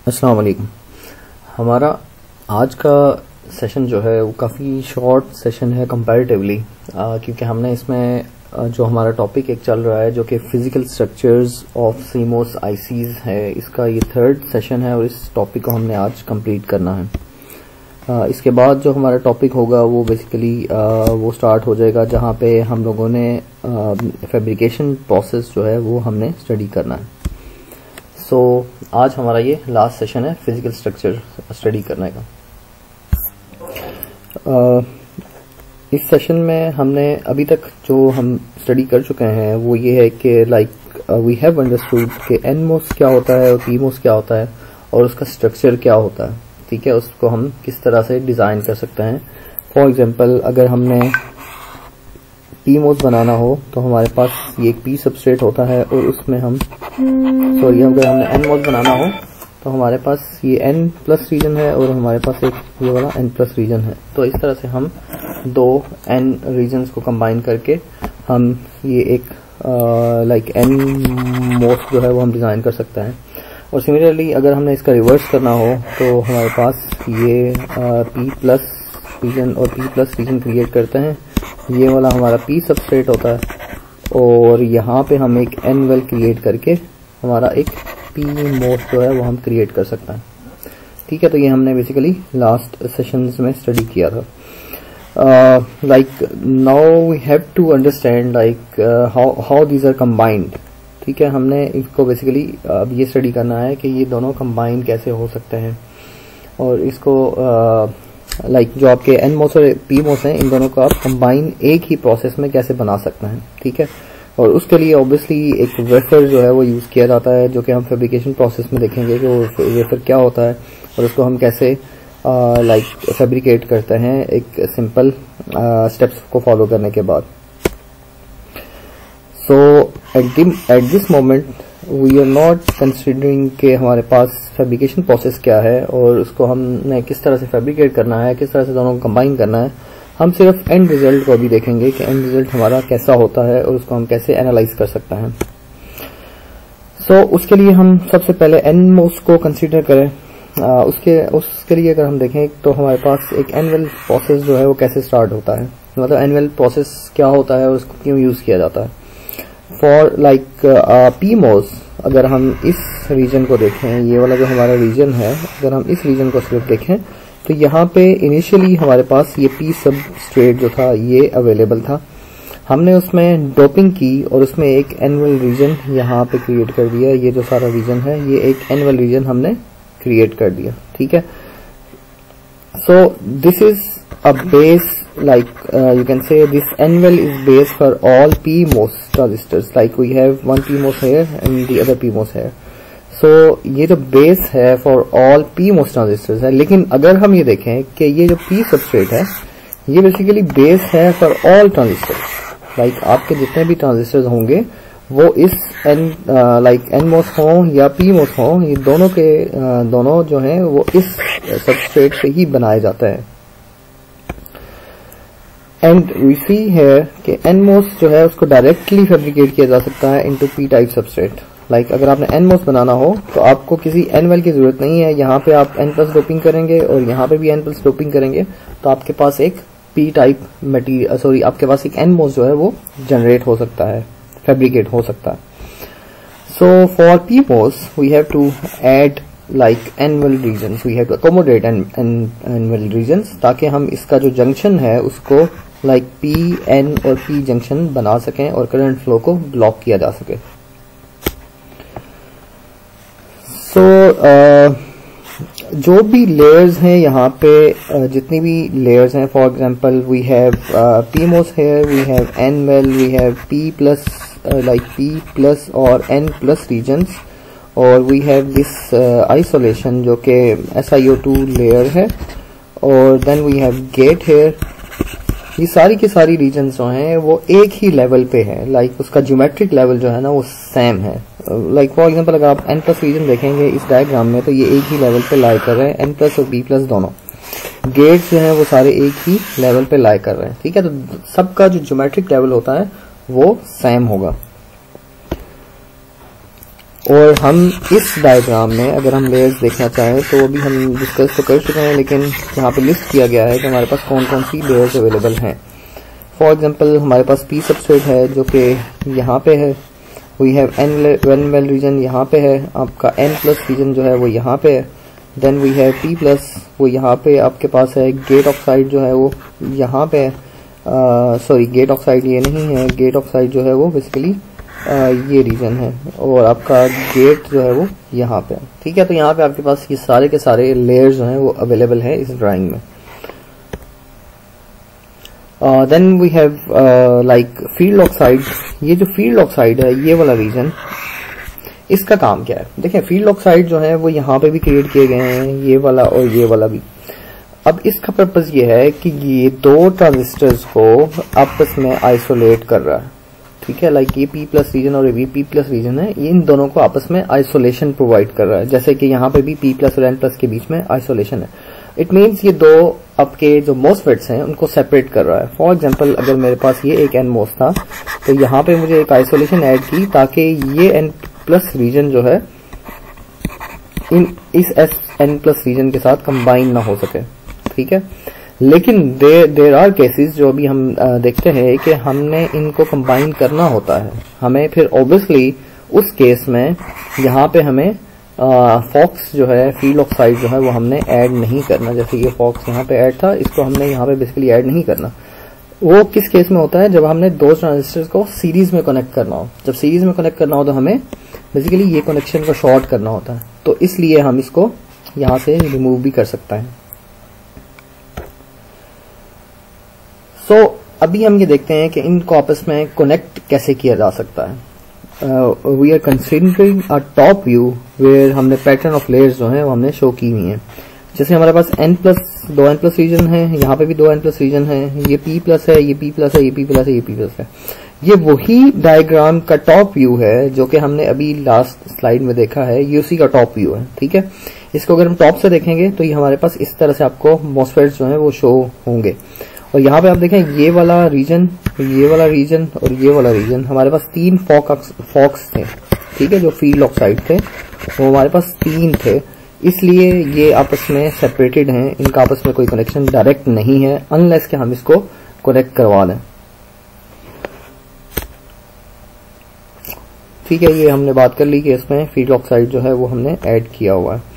अस्सलाम वालेकुम। हमारा आज का सेशन जो है वो काफ़ी शॉर्ट सेशन है कंपैरेटिवली, क्योंकि हमने इसमें जो हमारा टॉपिक एक चल रहा है जो कि physical structures of CMOS ICs है, इसका ये थर्ड सेशन है और इस टॉपिक को हमने आज कंप्लीट करना है। इसके बाद जो हमारा टॉपिक होगा वो बेसिकली वो स्टार्ट हो जाएगा जहाँ पे हम लोगों ने फैब्रिकेशन प्रोसेस जो है वो हमने स्टडी करना है। सो आज हमारा ये लास्ट सेशन है फिजिकल स्ट्रक्चर स्टडी करने का। इस सेशन में हमने अभी तक जो हम स्टडी कर चुके हैं वो ये है कि वी हैव अंडरस्टूड कि एनमोस क्या होता है और पीमोस क्या होता है और उसका स्ट्रक्चर क्या होता है। ठीक है, उसको हम किस तरह से डिजाइन कर सकते हैं। फॉर एग्जांपल, अगर हमने पीमोस बनाना हो तो हमारे पास ये एक पी सबस्ट्रेट होता है और उसमें हम अगर हमने एनमोस बनाना हो तो हमारे पास ये एन प्लस रीजन है और हमारे पास एक ये वाला एन प्लस रीजन है। तो इस तरह से हम दो एन रीजन्स को कंबाइन करके हम ये एक एन मोस जो है वो हम डिजाइन कर सकते हैं। और सिमिलरली अगर हमने इसका रिवर्स करना हो तो हमारे पास ये पी प्लस रीजन और पी प्लस रीजन क्रिएट करते हैं। ये वाला हमारा पी सबस्ट्रेट होता है और यहाँ पे हम एक एन वेल क्रिएट करके हमारा एक पी मोस जो है वो हम क्रिएट कर सकते हैं। ठीक है, तो ये हमने बेसिकली लास्ट सेशंस में स्टडी किया था। Now we have to understand how these are combined. ठीक है, हमने इसको बेसिकली अब ये स्टडी करना है कि ये दोनों कंबाइन कैसे हो सकते हैं और इसको जो आपके एन मोस और पी मोस हैं इन दोनों को आप कंबाइन एक ही प्रोसेस में कैसे बना सकते हैं। ठीक है, और उसके लिए ऑब्वियसली एक वेफर जो है वो यूज किया जाता है जो कि हम फैब्रिकेशन प्रोसेस में देखेंगे कि वो वेफर क्या होता है और उसको हम कैसे फैब्रिकेट करते हैं एक सिंपल स्टेप्स को फॉलो करने के बाद। So at this moment we are not considering कि हमारे पास फैब्रिकेशन प्रोसेस क्या है और उसको हमने किस तरह से फैब्रिकेट करना है, किस तरह से दोनों को कंबाइन करना है। हम सिर्फ एंड रिजल्ट को भी देखेंगे कि एंड रिजल्ट हमारा कैसा होता है और उसको हम कैसे एनालाइज कर सकते हैं। उसके लिए हम सबसे पहले एन मोस को कंसीडर करें। उसके लिए अगर हम देखें तो हमारे पास एक एनुअल प्रोसेस जो है वो कैसे स्टार्ट होता है, मतलब एनुअल प्रोसेस क्या होता है और उसको क्यों यूज किया जाता है। फॉर पी मोस अगर हम इस रीजन को देखें, ये वाला जो हमारा रीजन है, अगर हम इस रीजन को सिर्फ देखें तो यहाँ पे इनिशियली हमारे पास ये पी सबस्ट्रेट जो था ये अवेलेबल था। हमने उसमें डोपिंग की और उसमें एक एनुअल रीजन यहाँ पे क्रिएट कर दिया। ये जो सारा रीजन है ये एक एनुअल रीजन हमने क्रिएट कर दिया। ठीक है, so this is a base you can say this anvil is base for all PMOS transistors, like we have one PMOS here and the other PMOS here. So ये जो base है for all PMOS transistors है, लेकिन अगर हम ये देखें कि ये जो P substrate है ये बेसिकली base है for all transistors, आपके जितने भी ट्रांजिस्टर्स होंगे वो इस NMOS हो या PMOS हो, ये दोनों के दोनों जो हैं वो इस सबस्ट्रेट से ही बनाए जाते हैं। एंड वी सी है कि एनमोस जो है उसको डायरेक्टली फैब्रिकेट किया जा सकता है इनटू पी टाइप सबस्ट्रेट। अगर आपने एनमोस बनाना हो तो आपको किसी एनवेल की जरूरत नहीं है। यहाँ पे आप एन प्लस डोपिंग करेंगे और यहाँ पे भी एन प्लस डोपिंग करेंगे तो आपके पास एक पी टाइप मटीरियल आपके पास एक एनमोस जो है वो जनरेट हो सकता है, फैब्रिकेट हो सकता है। So for PMOS we have to add annual regions, we have to accommodate annual regions ताकि हम इसका जो जंक्शन है उसको P, N और P जंक्शन बना सकें और करंट फ्लो को ब्लॉक किया जा सके। जो भी लेयर्स हैं यहाँ पे जितनी भी लेयर्स हैं, for example we have PMOS here, we have N-well, we have P plus P plus और N plus regions और वी हैव दिस आइसोलेशन जो कि SiO2 लेयर है और then we have gate here. ये सारी की सारी रीजन्स जो हैं वो एक ही लेवल पे है, उसका ज्योमेट्रिक लेवल जो है ना वो सेम है। फॉर एग्जांपल अगर आप N प्लस रीजन देखेंगे इस डायग्राम में तो ये एक ही लेवल पे लाई कर रहे हैं, N प्लस और B प्लस दोनों गेट्स जो हैं वो सारे एक ही लेवल पे लाई कर रहे हैं। ठीक है, तो सबका जो ज्योमेट्रिक लेवल होता है वो सेम होगा। और हम इस डायग्राम में अगर हम लेयर्स देखना चाहें तो अभी हम डिस्कस तो कर चुके हैं, लेकिन यहाँ पे लिस्ट किया गया है कि हमारे पास कौन कौन सी लेयर्स अवेलेबल हैं। फॉर एग्जांपल हमारे पास पी सबस्ट्रेट है जो कि यहाँ पे है, we have N well region यहाँ पे है, आपका एन प्लस रीजन जो है वो यहाँ पे है, then we have P plus वो यहाँ पे आपके पास है, गेट ऑक्साइड जो है वो यहाँ पे है, सॉरी गेट ऑक्साइड ये नहीं है, गेट ऑक्साइड जो है वो बेसिकली ये रीजन है, और आपका गेट जो है वो यहाँ पे है। ठीक है, तो यहाँ पे आपके पास ये सारे के सारे लेयर्स जो हैं वो अवेलेबल है इस ड्राइंग में। Then we have like field oxide. ये जो फील्ड ऑक्साइड है ये वाला रीजन, इसका काम क्या है? देखिए फील्ड ऑक्साइड जो है वो यहाँ पे भी क्रिएट किए गए हैं, ये वाला और ये वाला भी। अब इसका पर्पस ये है कि ये दो ट्रांजिस्टर्स को आपस में आइसोलेट कर रहा है। ठीक है, लाइक ये पी प्लस रीजन और ये पी प्लस रीजन है, इन दोनों को आपस में आइसोलेशन प्रोवाइड कर रहा है, जैसे कि यहाँ पे भी पी प्लस और एन प्लस के बीच में आइसोलेशन है। इट मीन्स ये दो आपके जो मोसफेट्स हैं उनको सेपरेट कर रहा है। फॉर एग्जांपल अगर मेरे पास ये एक एन मोस था तो यहाँ पे मुझे एक आइसोलेशन ऐड की ताकि ये एन प्लस रीजन जो है इस एस एन प्लस रीजन के साथ कंबाइन ना हो सके। ठीक है, लेकिन देर आर केसेस जो अभी हम देखते हैं कि हमने इनको कंबाइन करना होता है, हमें फिर ऑब्वियसली उस केस में यहाँ पे हमें फॉक्स जो है फील्ड ऑक्साइड जो है वो हमने ऐड नहीं करना। जैसे ये फॉक्स यहाँ पे ऐड था, इसको हमने यहाँ पे बेसिकली ऐड नहीं करना। वो किस केस में होता है? जब हमने दो ट्रांजिस्टर्स को सीरीज में कनेक्ट करना हो। जब सीरीज में कनेक्ट करना हो तो हमें बेसिकली ये कनेक्शन को शॉर्ट करना होता है, तो इसलिए हम इसको यहाँ से रिमूव भी कर सकते हैं। अभी हम ये देखते हैं कि इनको आपस में कनेक्ट कैसे किया जा सकता है। We are considering a top view where हमने पैटर्न ऑफ लेयर्स जो है वो हमने शो की हुई है। जैसे हमारे पास दो एन प्लस रीजन है, यहाँ पे भी दो एन प्लस रीजन है, ये पी प्लस है, ये पी प्लस है, ये पी प्लस है, ये पी प्लस है। ये वही डायग्राम का टॉप व्यू है जो कि हमने अभी लास्ट स्लाइड में देखा है, ये उसी का टॉप व्यू है। ठीक है, इसको अगर हम टॉप से देखेंगे तो ये हमारे पास इस तरह से आपको मॉसफेट्स जो है वो शो होंगे। और यहाँ पे आप देखें ये वाला रीजन, ये वाला रीजन और ये वाला रीजन, हमारे पास तीन फॉक्स थे। ठीक है, जो फील्ड ऑक्साइड थे वो हमारे पास तीन थे, इसलिए ये आपस में सेपरेटेड हैं, इनका आपस में कोई कनेक्शन डायरेक्ट नहीं है अनलेस कि हम इसको कनेक्ट करवा लें। ठीक है, ये हमने बात कर ली कि इसमें फील्ड ऑक्साइड जो है वो हमने ऐड किया हुआ है।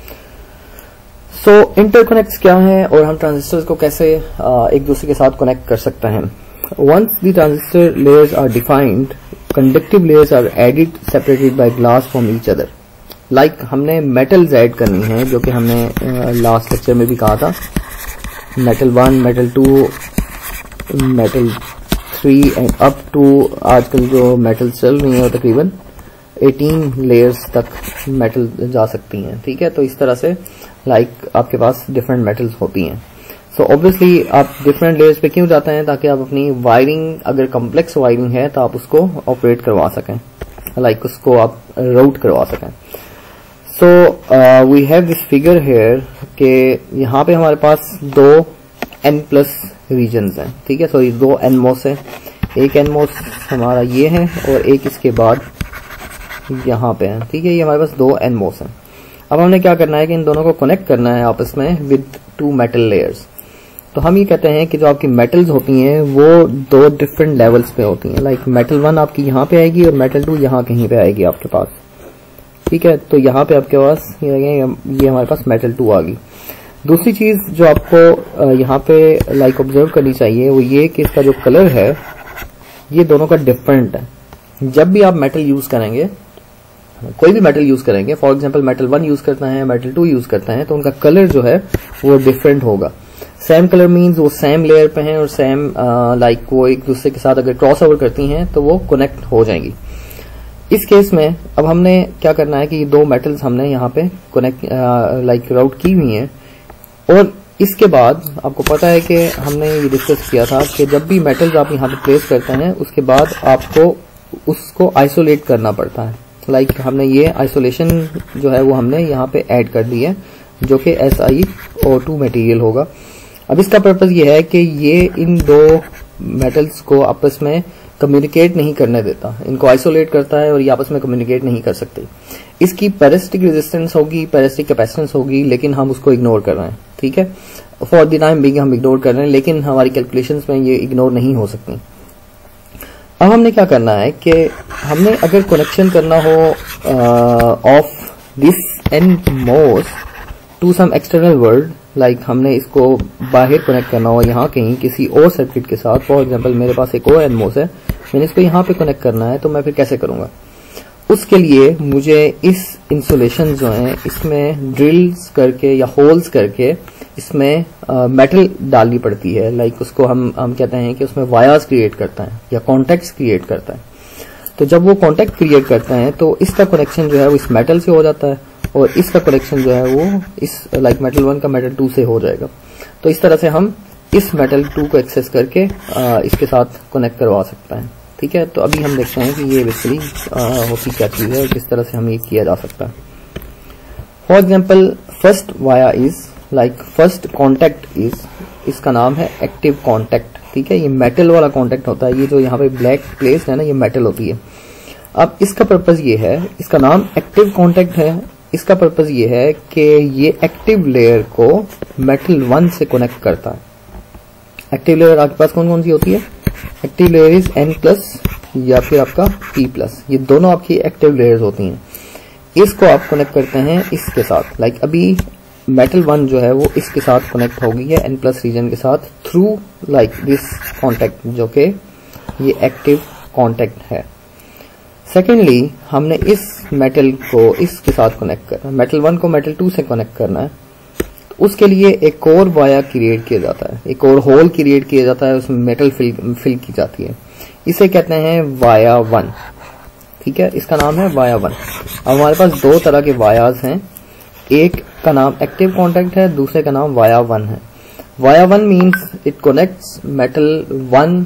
सो इंटरकनेक्ट्स क्या है और हम ट्रांजिस्टर्स को कैसे एक दूसरे के साथ कनेक्ट कर सकते हैं। Once the transistor layers are defined, conductive layers are added separated by glass from each other. Like हमने मेटल्स ऐड करनी है, जो कि हमने लास्ट लेक्चर में भी कहा था। Metal 1, metal 2, metal 3 and up to आजकल जो मेटल्स चल रही है तकरीबन 18 लेयर्स तक मेटल जा सकती हैं। ठीक है, तो इस तरह से आपके पास डिफरेंट मेटल्स होती हैं। सो ऑब्वियसली आप डिफरेंट लेयर्स पे क्यों जाते हैं? ताकि आप अपनी वायरिंग, अगर कॉम्प्लेक्स वायरिंग है तो आप उसको ऑपरेट करवा सकें, उसको आप राउट करवा सकें। So we have this figure here के यहाँ पे हमारे पास दो एन प्लस रीजन्स हैं। ठीक है, सॉरी दो एन मोस है, एक एन मोस हमारा ये है और एक इसके बाद यहाँ पे है। ठीक है, ये हमारे पास दो एन मोस हैं। अब हमने क्या करना है कि इन दोनों को कनेक्ट करना है आपस में विद टू मेटल लेयर्स। तो हम ये कहते हैं कि जो आपकी मेटल्स होती हैं वो दो डिफरेंट लेवल्स पे होती हैं। लाइक मेटल 1 आपकी यहाँ पे आएगी और मेटल 2 यहाँ कहीं पे आएगी आपके पास। ठीक है, तो यहाँ पे आपके पास ये हमारे पास मेटल 2 आ गई। दूसरी चीज जो आपको यहाँ पे ऑब्जर्व करनी चाहिए वो ये कि इसका जो कलर है ये दोनों का डिफरेंट है। जब भी आप मेटल यूज करेंगे, कोई भी मेटल यूज करेंगे, फॉर एग्जांपल मेटल 1 यूज करता है, मेटल 2 यूज करता है, तो उनका कलर जो है वो डिफरेंट होगा। सेम कलर मींस वो सेम लेयर पे हैं और सेम वो एक दूसरे के साथ अगर क्रॉस ओवर करती हैं तो वो कनेक्ट हो जाएंगी। इस केस में अब हमने क्या करना है कि ये दो मेटल्स हमने यहाँ पे कनेक्ट राउट की हुई हैं, और इसके बाद आपको पता है कि हमने ये डिस्कस किया था कि जब भी मेटल्स आप यहाँ पे प्लेस करते हैं उसके बाद आपको उसको आइसोलेट करना पड़ता है। हमने ये आइसोलेशन जो है वो हमने यहाँ पे ऐड कर दी है, जो कि SiO2 मटेरियल होगा। अब इसका पर्पस ये है कि ये इन दो मेटल्स को आपस में कम्युनिकेट नहीं करने देता, इनको आइसोलेट करता है और ये आपस में कम्युनिकेट नहीं कर सकते। इसकी पैरासिटिक रेजिस्टेंस होगी, पैरासिटिक कैपेसिटेंस होगी, लेकिन हम उसको इग्नोर कर रहे हैं। ठीक है, फॉर द टाइम बिंग हम इग्नोर कर रहे हैं, लेकिन हमारी कैलकुलेशंस में ये इग्नोर नहीं हो सकती। अब हमने क्या करना है कि हमने अगर कनेक्शन करना हो of this NMOS to some external world, like हमने इसको बाहर कनेक्ट करना हो यहाँ कहीं किसी और सर्किट के साथ। फॉर एग्जांपल मेरे पास एक और NMOS है, मैंने इसको यहाँ पे कनेक्ट करना है, तो मैं फिर कैसे करूंगा? उसके लिए मुझे इस इंसुलेशन जो है इसमें ड्रिल्स करके या होल्स करके इसमें मेटल डालनी पड़ती है। लाइक उसको हम कहते हैं कि उसमें वायर्स क्रिएट करता है या कॉन्टेक्ट्स क्रिएट करता है। तो जब वो कॉन्टेक्ट क्रिएट करता है तो इसका कनेक्शन जो है वो इस मेटल से हो जाता है और इसका कनेक्शन जो है वो इस लाइक मेटल 1 का मेटल 2 से हो जाएगा। तो इस तरह से हम इस मेटल 2 को एक्सेस करके इसके साथ कनेक्ट करवा सकते हैं। ठीक है, तो अभी हम देखते हैं कि ये बेसिकली होती क्या चीज है और किस तरह से हम ये किया जा सकता है। For example first via is like first contact is, इसका नाम है एक्टिव कॉन्टेक्ट। ठीक है, ये मेटल वाला कॉन्टेक्ट होता है। ये जो यहाँ पे ब्लैक प्लेस है ना, ये मेटल होती है। अब इसका पर्पज ये है, इसका नाम एक्टिव कॉन्टेक्ट है। इसका पर्पज ये है कि ये एक्टिव लेयर को मेटल 1 से कनेक्ट करता है। एक्टिव लेयर आपके पास कौन कौन सी होती है? एक्टिव लेयर इज N+ या फिर आपका P+, ये दोनों आपकी एक्टिव लेयर्स होती हैं। इसको आप कनेक्ट करते हैं इसके साथ। लाइक अभी मेटल 1 जो है वो इसके साथ कनेक्ट हो गई है N+ रीजन के साथ थ्रू लाइक दिस कॉन्टेक्ट, जो कि ये एक्टिव कॉन्टेक्ट है। सेकेंडली हमने इस मेटल को इसके साथ कनेक्ट करना है, मेटल 1 को मेटल 2 से कनेक्ट करना है। उसके लिए एक और वाया क्रिएट किया जाता है, एक और होल क्रिएट किया जाता है, उसमें मेटल फिल की जाती है। इसे कहते हैं वाया 1। ठीक है, इसका नाम है वाया 1। अब हमारे पास दो तरह के वायाज हैं, एक का नाम एक्टिव कॉन्टेक्ट है, दूसरे का नाम वाया 1 है। Via 1 means it connects metal 1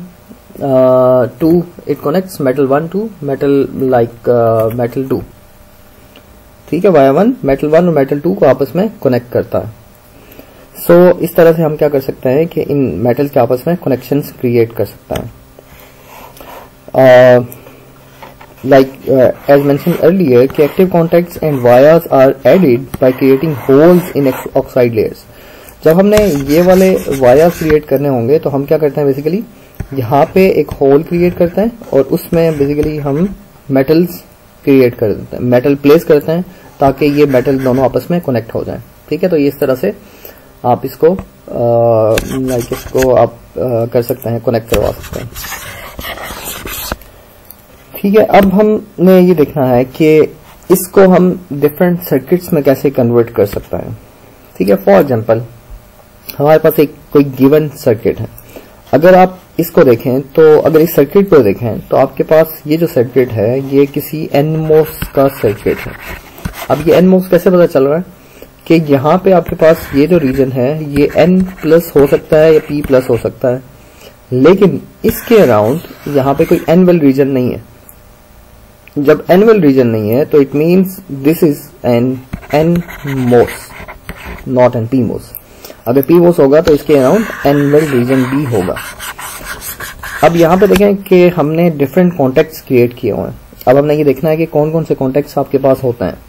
to it connects metal 1 to metal like metal 2। ठीक है, वाया 1 मेटल 1 और मेटल 2 को आपस में कनेक्ट करता है। सो इस तरह से हम क्या कर सकते हैं कि इन मेटल के आपस में कनेक्शंस क्रिएट कर सकता है। Like as mentioned earlier, active contacts and wires are added by creating holes in oxide layers. जब हमने ये वाले वायर्स क्रिएट करने होंगे तो हम क्या करते हैं, बेसिकली यहाँ पे एक होल क्रिएट करते हैं और उसमें बेसिकली हम मेटल्स क्रिएट कर देते हैं, मेटल प्लेस करते हैं ताकि ये मेटल दोनों आपस में कनेक्ट हो जाएं। ठीक है, तो ये इस तरह से आप इसको लाइक इसको आप कर सकते हैं, कनेक्ट करवा सकते हैं। ठीक है, अब हमने ये देखना है कि इसको हम डिफरेंट सर्किट्स में कैसे कन्वर्ट कर सकता है। ठीक है, फॉर एग्जांपल हमारे पास एक कोई गिवन सर्किट है। अगर आप इसको देखें तो अगर इस सर्किट को देखें तो आपके पास ये जो सर्किट है ये किसी NMOS का सर्किट है। अब ये NMOS कैसे पता चल रहा है कि यहाँ पे आपके पास ये जो रीजन है ये N+ हो सकता है या P+ हो सकता है, लेकिन इसके अराउंड यहाँ पे कोई N-वेल रीजन नहीं है। जब N-वेल रीजन नहीं है तो it means this is an NMOS not an PMOS। अगर PMOS होगा तो इसके अराउंड N-वेल रीजन भी होगा। अब यहाँ पे देखें कि हमने डिफरेंट कॉन्टेक्ट्स क्रिएट किए हुए हैं। अब हमने ये देखना है कि कौन कौन से कॉन्टेक्ट्स आपके पास होते हैं।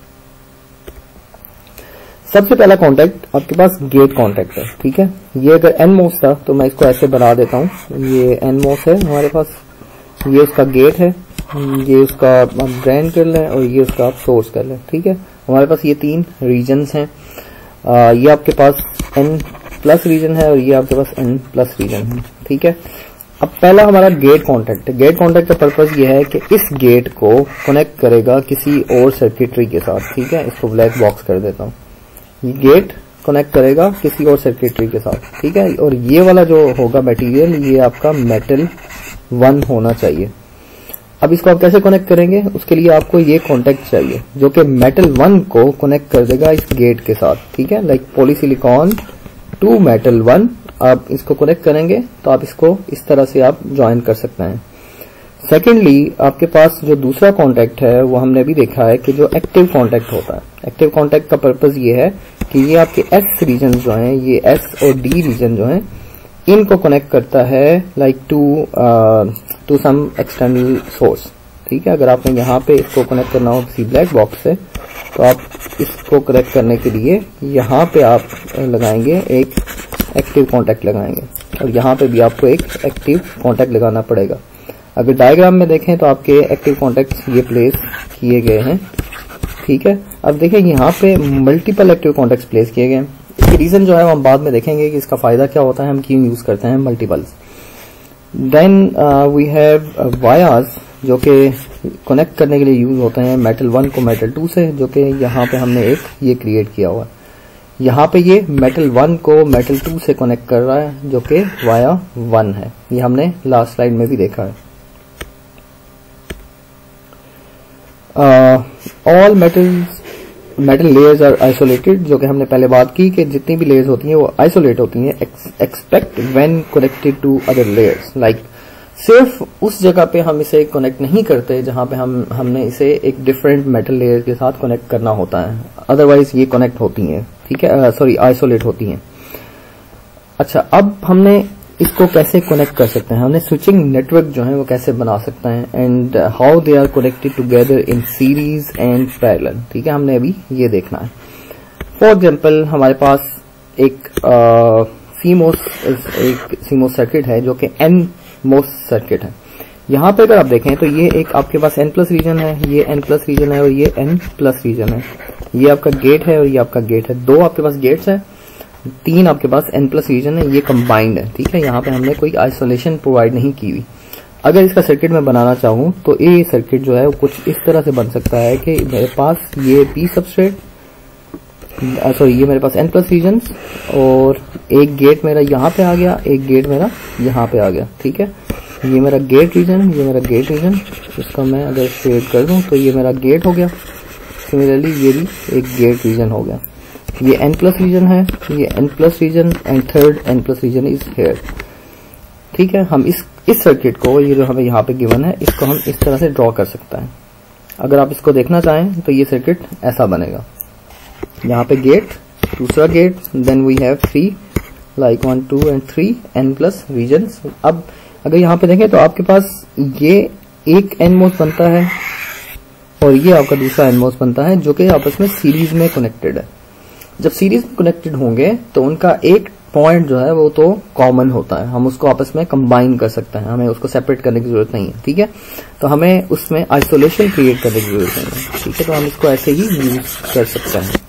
सबसे पहला कॉन्टेक्ट आपके पास गेट कॉन्टेक्ट है। ठीक है, ये अगर NMOS था तो मैं इसको ऐसे बना देता हूँ। ये NMOS है हमारे पास, ये उसका गेट है, ये उसका आप ड्रेन कर लें और ये उसका आप सोर्स कर लें। ठीक है, हमारे पास ये तीन रीजन्स हैं। ये आपके पास N+ रीजन है और ये आपके पास N+ रीजन है। ठीक है, अब पहला हमारा गेट कॉन्टेक्ट है। गेट कॉन्टेक्ट का पर्पज ये है कि इस गेट को कनेक्ट करेगा किसी और सर्किटरी के साथ। ठीक है, इसको ब्लैक बॉक्स कर देता हूँ। ये गेट कनेक्ट करेगा किसी और सर्किटरी के साथ। ठीक है, और ये वाला जो होगा मटेरियल ये आपका मेटल 1 होना चाहिए। अब इसको आप कैसे कनेक्ट करेंगे, उसके लिए आपको ये कॉन्टेक्ट चाहिए जो कि मेटल 1 को कनेक्ट कर देगा इस गेट के साथ। ठीक है, लाइक पॉलीसिलिकॉन टू मेटल 1 आप इसको कनेक्ट करेंगे तो आप इसको इस तरह से आप ज्वाइन कर सकते हैं। सेकेंडली आपके पास जो दूसरा कॉन्टेक्ट है वो हमने भी देखा है कि जो एक्टिव कॉन्टेक्ट होता है। एक्टिव कॉन्टेक्ट का पर्पज ये है कि ये आपके S रीजन जो हैं, ये S और D रीजन जो हैं, इनको कनेक्ट करता है like to some external source. ठीक है। अगर आपने यहाँ पे इसको कनेक्ट करना हो किसी ब्लैक बॉक्स से, तो आप इसको कनेक्ट करने के लिए यहाँ पे आप लगाएंगे एक एक्टिव कॉन्टैक्ट लगाएंगे, और यहाँ पे भी आपको एक एक्टिव कॉन्टैक्ट लगाना पड़ेगा। अगर डायग्राम में देखें तो आपके एक्टिव कॉन्टैक्ट्स ये प्लेस किए गए हैं, ठीक है। अब देखें यहाँ पे मल्टीपल एक्टिव कॉन्टैक्ट्स प्लेस किए गए हैं। इसकी रीजन जो है वो हम बाद में देखेंगे कि इसका फायदा क्या होता है, हम क्यों यूज करते हैं multiples. Then we have wires जो कि कनेक्ट करने के लिए यूज होते हैं मेटल 1 को मेटल 2 से, जो कि यहाँ पे हमने एक ये क्रिएट किया हुआ है। यहाँ पे ये मेटल 1 को मेटल 2 से कनेक्ट कर रहा है, जो कि वाया 1 है। ये हमने लास्ट स्लाइड में भी देखा है। All metal layers are isolated, जो कि हमने पहले बात की कि जितनी भी लेयर्स होती हैं वो आइसोलेट होती हैं expect when connected to other layers. Like सिर्फ उस जगह पे हम इसे कनेक्ट नहीं करते जहां पे हमने इसे एक डिफरेंट मेटल लेयर के साथ कनेक्ट करना होता है, अदरवाइज ये कनेक्ट होती हैं, ठीक है, सॉरी आइसोलेट होती हैं। अच्छा, अब हमने इसको कैसे कनेक्ट कर सकते हैं, हमने स्विचिंग नेटवर्क जो है वो कैसे बना सकते हैं, and how they are connected together in series and parallel, ठीक है, हमने अभी ये देखना है। फॉर एग्जांपल हमारे पास एक सीमोस सर्किट है जो कि एन मोस सर्किट है। यहाँ पे अगर आप देखें तो ये एक आपके पास n प्लस रीजन है, ये n प्लस रीजन है और ये n प्लस रीजन है। ये आपका गेट है और ये आपका गेट है। 2 आपके पास गेट्स है, 3 आपके पास n प्लस रीजन है, ये कंबाइंड है, ठीक है। यहाँ पे हमने कोई आइसोलेशन प्रोवाइड नहीं की हुई। अगर इसका सर्किट मैं बनाना चाहूँ तो ये सर्किट जो है वो कुछ इस तरह से बन सकता है कि मेरे पास ये p सबस्ट्रेट, सॉरी ये मेरे पास n प्लस रीजन, और एक गेट मेरा यहाँ पे आ गया, एक गेट मेरा यहाँ पे आ गया, ठीक है। ये मेरा गेट रीजन, ये मेरा गेट रीजन, इसका मैं अगर शेड कर दूं तो ये मेरा गेट हो गया। सिमिलरली ये भी एक गेट रीजन हो गया। ये n प्लस रीजन है, ये n plus region, and third n plus region is here, ठीक है। हम इस सर्किट को, ये जो हमें यहाँ पे गिवन है, इसको हम इस तरह से ड्रॉ कर सकते हैं। अगर आप इसको देखना चाहें तो ये सर्किट ऐसा बनेगा। यहाँ पे गेट, दूसरा gate, then we have 3 like 1 2 and 3 n plus regions. अब अगर यहाँ पे देखें तो आपके पास ये एक nMOS बनता है और ये आपका दूसरा nMOS बनता है, जो कि आपस में सीरीज में कनेक्टेड है। जब सीरीज में कनेक्टेड होंगे तो उनका एक पॉइंट जो है वो तो कॉमन होता है, हम उसको आपस में कंबाइन कर सकते हैं, हमें उसको सेपरेट करने की जरूरत नहीं है, ठीक है। तो हमें उसमें आइसोलेशन क्रिएट करने की जरूरत नहीं है, ठीक है। तो हम इसको ऐसे ही यूज कर सकते हैं।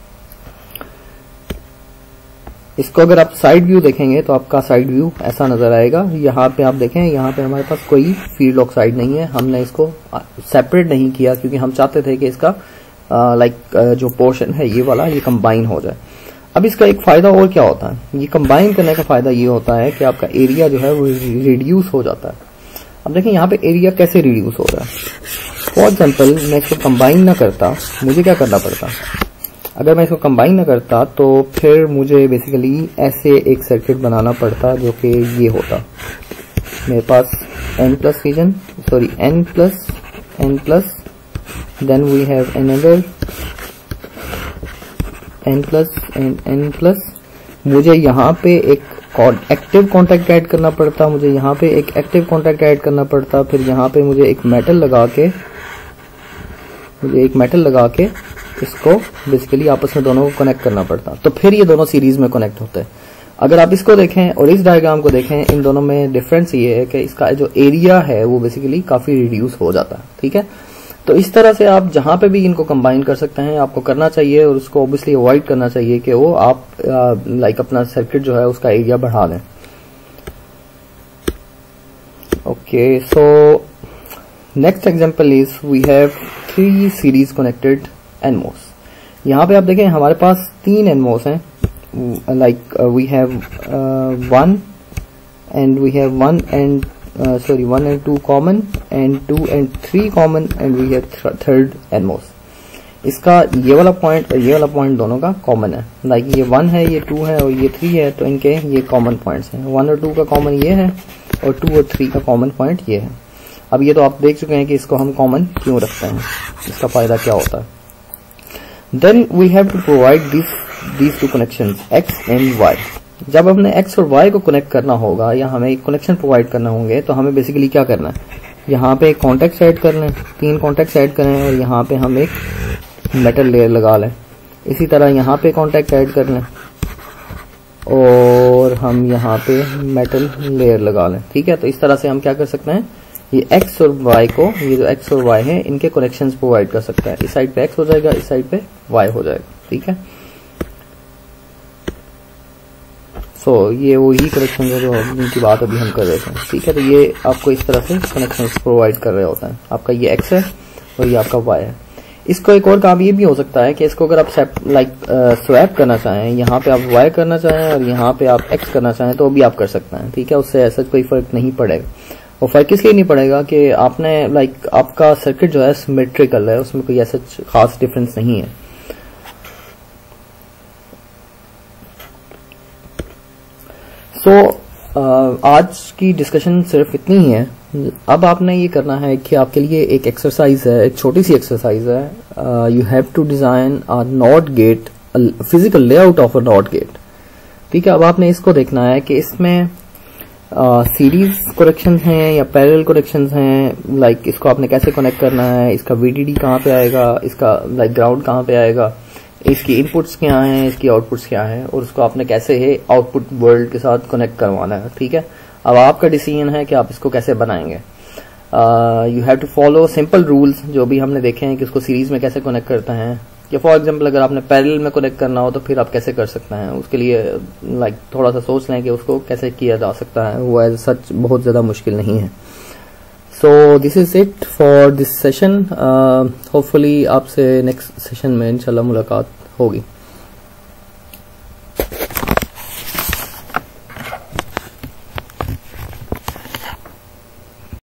इसको अगर आप साइड व्यू देखेंगे तो आपका साइड व्यू ऐसा नजर आएगा। यहाँ पे आप देखें, यहाँ पे हमारे पास कोई फील्ड ऑक्साइड नहीं है, हमने इसको सेपरेट नहीं किया क्योंकि हम चाहते थे कि इसका जो पोर्शन है ये वाला ये कंबाइन हो जाए। अब इसका एक फायदा और क्या होता है, ये कंबाइन करने का फायदा ये होता है कि आपका एरिया जो है वो रिड्यूस हो जाता है। अब देखें यहाँ पे एरिया कैसे रिड्यूस हो रहा है। फॉर एग्जाम्पल मैं इसको कंबाइन ना करता, मुझे क्या करना पड़ता, अगर मैं इसको कंबाइन ना करता तो फिर मुझे बेसिकली ऐसे एक सर्किट बनाना पड़ता जो कि ये होता। मेरे पास n plus region, sorry n plus, then we have another n plus and n plus. मुझे यहाँ पे एक एक्टिव कॉन्टैक्ट ऐड करना पड़ता, मुझे यहाँ पे एक एक्टिव कॉन्टैक्ट ऐड करना पड़ता, फिर यहाँ पे मुझे एक मेटल लगा के इसको बेसिकली आपस में दोनों को कनेक्ट करना पड़ता, तो फिर ये दोनों सीरीज में कनेक्ट होते हैं। अगर आप इसको देखें और इस डायग्राम को देखें, इन दोनों में डिफरेंस ये है कि इसका जो एरिया है वो बेसिकली काफी रिड्यूस हो जाता है, ठीक है। तो इस तरह से आप जहां पे भी इनको कंबाइन कर सकते हैं, आपको करना चाहिए, और उसको ऑब्वियसली अवॉइड करना चाहिए कि वो आप लाइक अपना सर्किट जो है उसका एरिया बढ़ा दें। Okay, so next example is we have 3 series connected nMOS। यहाँ पे आप देखें हमारे पास 3 nMOS हैं, like we have 1 and 2 common and 2 and 3 common and we have third nMOS। इसका ये वाला पॉइंट और ये वाला पॉइंट दोनों का कॉमन है, लाइक ये 1 है, ये 2 है और ये 3 है, तो इनके ये कॉमन पॉइंट्स हैं। 1 और 2 का कॉमन ये है और 2 और 3 का कॉमन पॉइंट ये है। अब ये तो आप देख चुके हैं कि इसको हम कॉमन क्यों रखते हैं, इसका फायदा क्या होता है। Then we have to provide these two connections x and y। जब हमने x और y को कनेक्ट करना होगा या हमें एक कनेक्शन प्रोवाइड करना होंगे तो हमें बेसिकली क्या करना है, यहाँ पे कॉन्टेक्ट ऐड कर लें, 3 कॉन्टेक्ट ऐड करें और यहाँ पे हम एक मेटल लेयर लगा लें। इसी तरह यहाँ पे कॉन्टेक्ट ऐड कर लें और हम यहाँ पे मेटल लेयर लगा लें। ठीक है, तो इस तरह से हम क्या कर सकते हैं, ये x और y को, ये जो x और y है इनके कनेक्शंस प्रोवाइड कर सकता है। इस साइड पे x हो जाएगा, इस साइड पे y हो जाएगा। ठीक है, ये वही कनेक्शन है जो जिनकी बात अभी हम कर रहे थे। ठीक है, तो ये आपको इस तरह से कनेक्शंस प्रोवाइड कर रहे होता है। आपका ये x है और ये आपका y है। इसको एक और काम ये भी हो सकता है कि इसको अगर आप स्वैप करना चाहें, यहाँ पे आप y करना चाहें और यहाँ पे आप x करना चाहें तो भी आप कर सकते हैं। ठीक है, उससे ऐसा कोई फर्क नहीं पड़ेगा। और फर्क इसलिए नहीं पड़ेगा कि आपने आपका सर्किट जो है सिमेट्रिकल है, उसमें कोई ऐसा खास डिफरेंस नहीं है। आज की डिस्कशन सिर्फ इतनी ही है। अब आपने ये करना है कि आपके लिए एक एक्सरसाइज है, एक छोटी सी एक्सरसाइज है। You have to design a not gate, physical layout of a not gate. ठीक है, अब आपने इसको देखना है कि इसमें सीरीज कनेक्शंस हैं या पैरेलल कनेक्शंस हैं। इसको आपने कैसे कनेक्ट करना है, इसका वीडीडी कहाँ पे आएगा, इसका ग्राउंड कहाँ पे आएगा, इसकी इनपुट्स क्या हैं, इसकी आउटपुट्स क्या हैं, और उसको आपने कैसे है आउटपुट वर्ल्ड के साथ कनेक्ट करवाना है। ठीक है, अब आपका डिसीजन है कि आप इसको कैसे बनाएंगे। You have to follow simple rules जो भी हमने देखे हैं कि उसको सीरीज में कैसे कनेक्ट करते हैं, या फॉर एग्जांपल अगर आपने पैरेलल में कनेक्ट करना हो तो फिर आप कैसे कर सकते हैं। उसके लिए थोड़ा सा सोच लें कि उसको कैसे किया जा सकता है। वो एज सच बहुत ज्यादा मुश्किल नहीं है। So this is it for this session. Hopefully आपसे नेक्स्ट सेशन में इंशाल्लाह मुलाकात होगी।